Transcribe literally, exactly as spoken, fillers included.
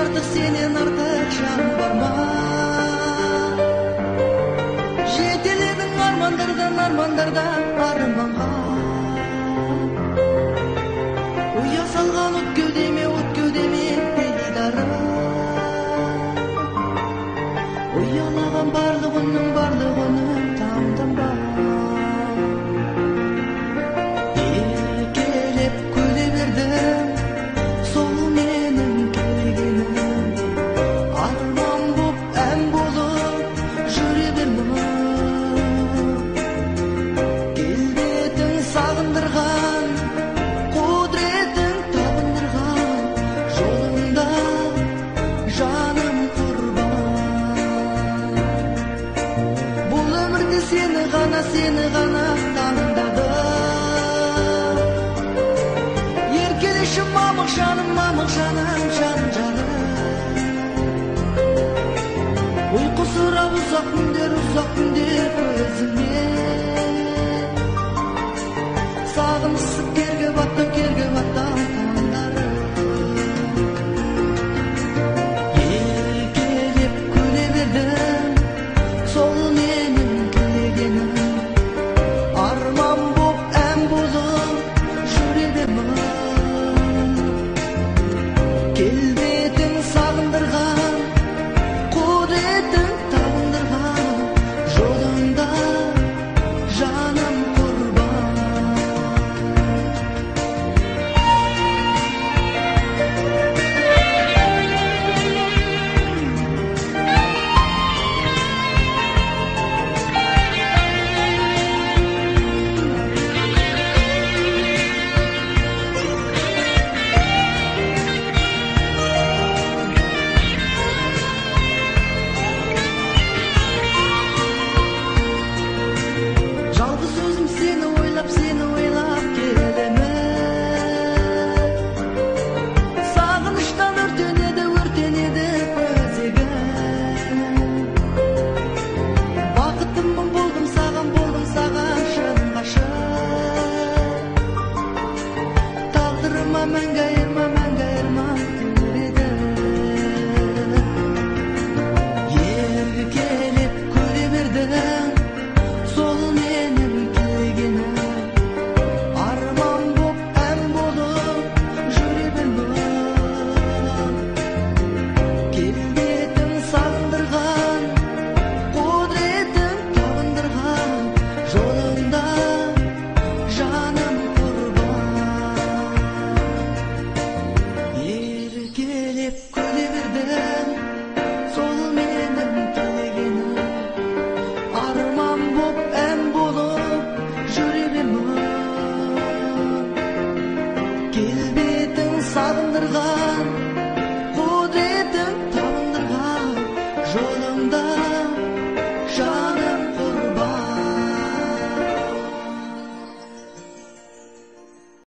артык сенен артык жан барма. Жетеледің армандардан армандардан арманға. Уя салған от кеудеме от кеудеме пейдары. Уялаған барлығының барлығының тамдamba. Еркелеп күле бердім, сол менің келгенім. Арман боп ән болып жүре бермін. Келбетің сағындырған, құдыретің табындырған, жолыңда жаным құрбан. Бұл өмірде сені ғана, сені ғана таңдадым. Еркелеші мамық жаным, мамық жаным, жан жаным. Uykusura uzak günler, uzak günler gözüme. Sağımsız kerge batta, kerge batta tandarım. Erkelep güle verdim, sol menin kelgenim. Arman bop en bulup jüre bermem. Kelbetin sağındırgan, kudretin tabındırgan, jolunda жаным kurban. Жалғыз өзім сені ойлап, сені ойлап келемін. Сағыныштан өртенеді, өртенеді көзегім. Бақытыммын болдым саған, болдым саған шын ғашық. Тағдырыма мәңгі айырма, мәңгі айырма тіледім. Еркелеп күле бердім, сол менің келгенім. Арман боп ән болып жүре бермін. Келбетің сағындырған, құдіретің табындырған, жолында жаным құрбан. Еркелеп күле бердім, сол менің келгенім. Arman boп en bulup jüre bermem. Kelbetin sağındırgan,